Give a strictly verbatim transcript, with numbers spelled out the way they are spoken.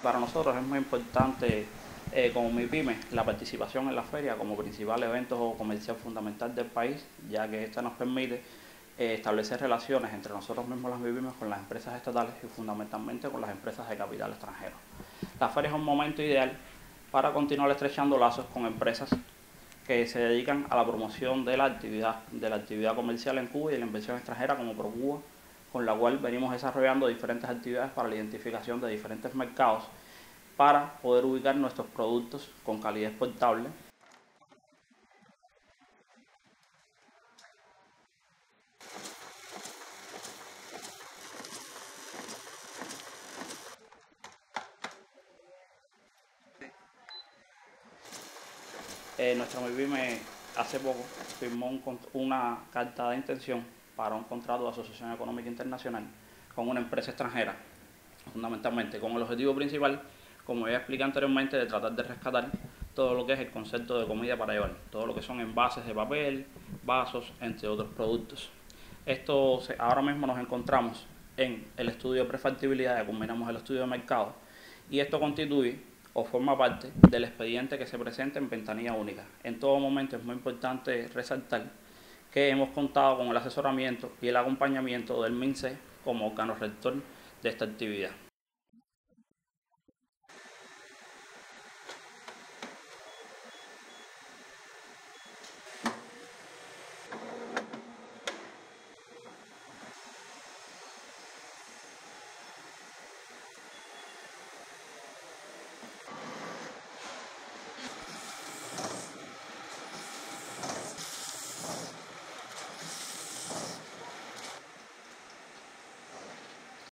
Para nosotros es muy importante, eh, como MIPYME, la participación en la feria como principal evento comercial fundamental del país, ya que esta nos permite eh, establecer relaciones entre nosotros mismos las MIPYMES con las empresas estatales y fundamentalmente con las empresas de capital extranjero. La feria es un momento ideal para continuar estrechando lazos con empresas que se dedican a la promoción de la actividad, de la actividad comercial en Cuba y de la inversión extranjera como ProCuba, con la cual venimos desarrollando diferentes actividades para la identificación de diferentes mercados para poder ubicar nuestros productos con calidad exportable. Eh, nuestra MIPYME hace poco firmó un, una carta de intención para un contrato de asociación económica internacional con una empresa extranjera, fundamentalmente con el objetivo principal, como ya expliqué anteriormente, de tratar de rescatar todo lo que es el concepto de comida para llevar, todo lo que son envases de papel, vasos, entre otros productos. Esto ahora mismo nos encontramos en el estudio de prefactibilidad, ya combinamos el estudio de mercado, y esto constituye o forma parte del expediente que se presenta en ventanilla única. En todo momento es muy importante resaltar que hemos contado con el asesoramiento y el acompañamiento del MINSE como órgano rector de esta actividad.